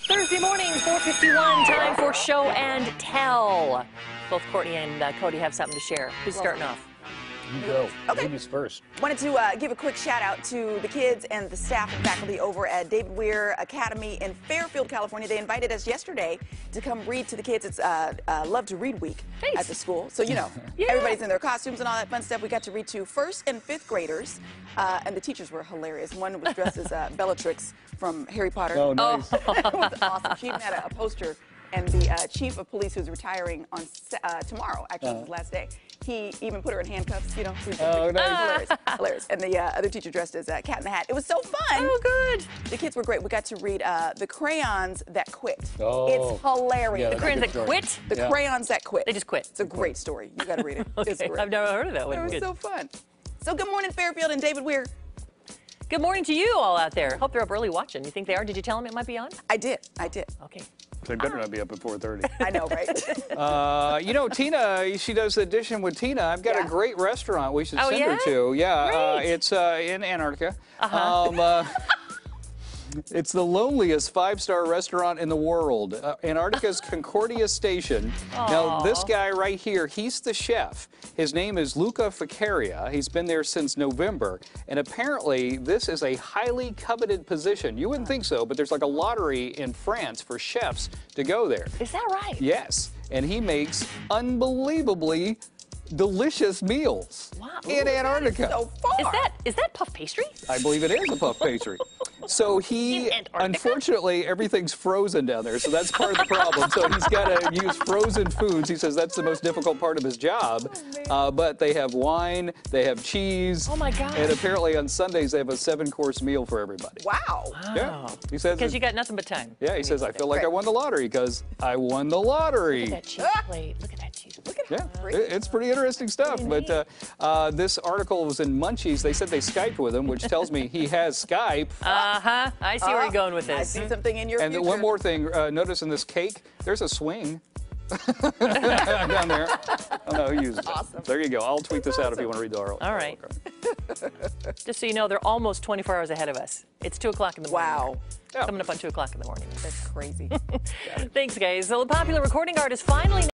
Thursday morning, 4:51, time for show and tell. Both Courtney and Cody have something to share. Who's starting off? You go. Okay. Ladies first. Wanted to give a quick shout out to the kids and the staff and faculty over at David Weir Academy in Fairfield, California. They invited us yesterday to come read to the kids. It's Love to Read Week at the school. So, you know, everybody's in their costumes and all that fun stuff. We got to read to first and fifth graders, and the teachers were hilarious. One was dressed as Bellatrix from Harry Potter. Oh, nice. It was awesome. She even had a poster, and the chief of police, who's retiring on tomorrow, actually, his last day, he even put her in handcuffs, you know. Oh, nice. Hilarious. Hilarious. And the other teacher dressed as Cat in the Hat. It was so fun. Oh, good. The kids were great. We got to read The Crayons That Quit. Oh. It's hilarious. Yeah, The crayons that quit? The Crayons That Quit. They just quit. It's a great story. You got to read it. It's Okay, great. I've never heard of that one. It was Good. so fun. So good morning, Fairfield and David Weir. Good morning to you all out there. Hope they're up early watching. You think they are? Did you tell them it might be on? I did. Okay. They better not be up at 4:30. I know, right? You know, Tina, she does the addition with Tina. I've got a great restaurant we should send her to. Yeah, Great. it's in Antarctica. It's the loneliest five-star restaurant in the world, Antarctica's Concordia Station. Now, this guy right here, he's the chef. His name is Luca Ficaria. He's been there since November, and apparently this is a highly coveted position. You wouldn't think so, but there's like a lottery in France for chefs to go there. Is that right? Yes, and he makes unbelievably delicious meals in Antarctica. So far. Is that puff pastry? I believe it is a puff pastry. So he, In Antarctica? unfortunately, everything's frozen down there, so that's part of the problem. So he's got to use frozen foods. He says that's the most difficult part of his job. But they have wine, they have cheese. Oh, my God. And apparently on Sundays they have a 7-course meal for everybody. Wow. Yeah. He says. Because you got nothing but time. Yeah, he says, I feel like I won the lottery because I won the lottery. Look at that cheese plate. Look at that cheese plate. Look at Yeah, it's pretty interesting stuff. But this article was in Munchies. They said they Skyped with him, which tells me he has Skype. Uh-huh. I see where you're going with this. I see something in your And future. one more thing, notice in this cake, there's a swing down there. Oh, no, he uses awesome. it. There you go. I'll tweet this out if you want to read the article. All right. Just so you know, they're almost 24 hours ahead of us. It's 2 o'clock in the morning. Wow. Yeah. Coming up on 2 o'clock in the morning. That's crazy. Thanks, guys. So the popular recording artist finally